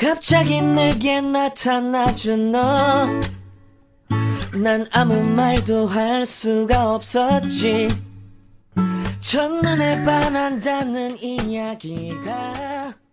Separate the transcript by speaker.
Speaker 1: 갑자기 내게 나타나준 너, 난 아무 말도 할 수가 없었지. 첫눈에 반한다는 이야기가